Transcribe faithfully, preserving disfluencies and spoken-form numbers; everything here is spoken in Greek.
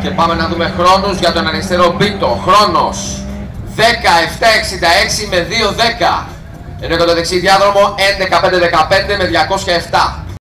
Και πάμε να δούμε χρόνους για τον αριστερό πίτο. Χρόνος δέκα επτά εξήντα έξι με δύο δέκα. Ενώ για το δεξί διάδρομο έντεκα πέντε δεκαπέντε με διακόσια επτά.